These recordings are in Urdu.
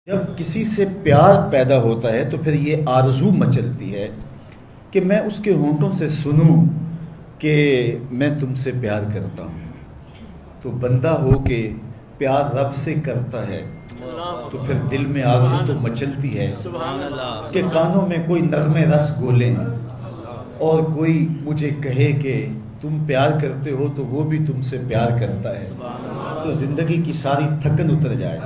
جب کسی سے پیار پیدا ہوتا ہے تو پھر یہ آرزو مچلتی ہے کہ میں اس کے ہونٹوں سے سنوں کہ میں تم سے پیار کرتا ہوں. تو بندہ ہو کے پیار رب سے کرتا ہے تو پھر دل میں آرزو تو مچلتی ہے کہ کانوں میں کوئی نغمے رس گولیں اور کوئی مجھے کہے کہ تم پیار کرتے ہو تو وہ بھی تم سے پیار کرتا ہے, تو زندگی کی ساری تھکن اتر جائے.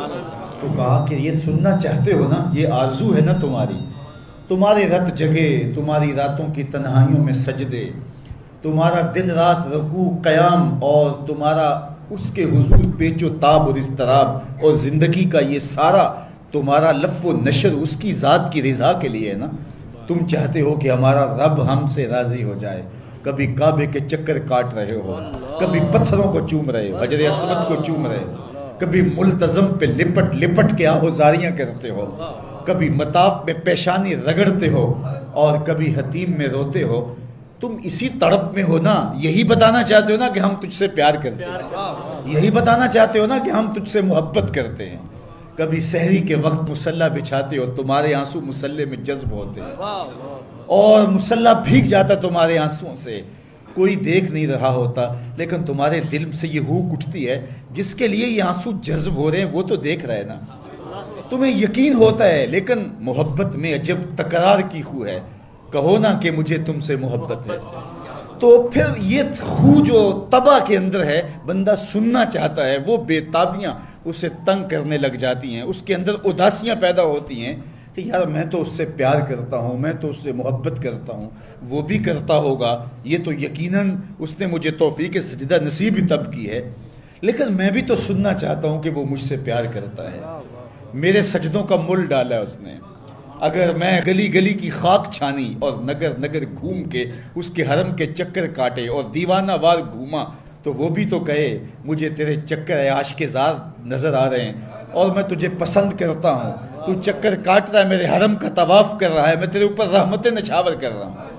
تو کہا کہ یہ سننا چاہتے ہو نا, یہ آرزو ہے نا تمہاری, تمہارے رت جگے, تمہاری راتوں کی تنہائیوں میں سجدے, تمہارا دن رات رکوع قیام اور تمہارا اس کے حضور پیچ و تاب اور اضطراب, اور زندگی کا یہ سارا تمہارا لف و نشر اس کی ذات کی رضا کے لیے ہے نا. تم چاہتے ہو کہ ہمارا رب ہم سے راضی ہو جائے, کبھی کعبے کے چکر کاٹ رہے ہو, کبھی پتھروں کو چوم رہے ہو, حجر اسود کو چوم رہے ہو, کبھی ملتزم پہ لپٹ لپٹ کے آہوزاریاں کرتے ہو, کبھی مطاف میں پیشانی رگڑتے ہو اور کبھی حتیم میں روتے ہو. تم اسی تڑپ میں ہو نا, یہی بتانا چاہتے ہو نا کہ ہم تجھ سے پیار کرتے ہیں, یہی بتانا چاہتے ہو نا کہ ہم تجھ سے محبت کرتے ہیں. کبھی سحری کے وقت مصلی بچھاتے ہو, تمہارے آنسو مصلی میں جذب ہوتے ہیں اور مصلی بھیگ جاتا تمہارے آنسوؤں سے. کوئی دیکھ نہیں رہا ہوتا لیکن تمہارے دل سے یہ ہوک اٹھتی ہے, جس کے لیے یہ آنسو جذب ہو رہے ہیں وہ تو دیکھ رہے نا. تمہیں یقین ہوتا ہے لیکن محبت میں عجب تکرار کی خو ہے, کہو نا کہ مجھے تم سے محبت ہے. تو پھر یہ خو جو طبع کے اندر ہے, بندہ سننا چاہتا ہے, وہ بے تابیاں اسے تنگ کرنے لگ جاتی ہیں, اس کے اندر اداسیاں پیدا ہوتی ہیں کہ یار میں تو اس سے پیار کرتا ہوں, میں تو اس سے محبت کرتا ہوں, وہ بھی کرتا ہوگا, یہ تو یقیناً اس نے مجھے توفیق سجدہ نصیب ہی تب کی ہے, لیکن میں بھی تو سننا چاہتا ہوں کہ وہ مجھ سے پیار کرتا ہے. میرے سجدوں کا مل ڈالا ہے اس نے, اگر میں گلی گلی کی خاک چھانی اور نگر نگر گھوم کے اس کے حرم کے چکر کاٹے اور دیوانہ وار گھوما تو وہ بھی تو کہے مجھے تیرے چکر عاشق زار نظر آ رہے ہیں اور میں تجھے پسند کرتا ہوں, تو چکر کاٹ رہا ہے, میرے حرم کا طواف کر رہا ہے, میں تیرے اوپر رحمتیں نچھاور کر رہا ہوں.